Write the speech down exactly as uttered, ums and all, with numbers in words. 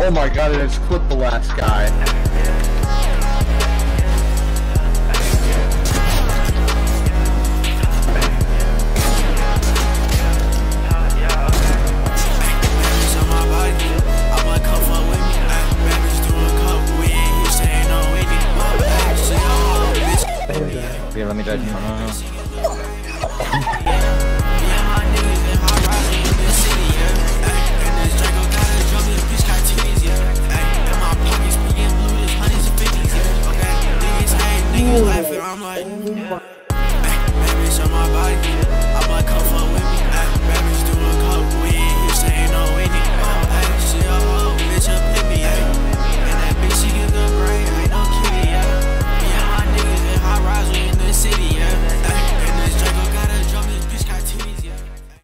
Oh my god, it just clipped the last guy. Okay, let me judge him.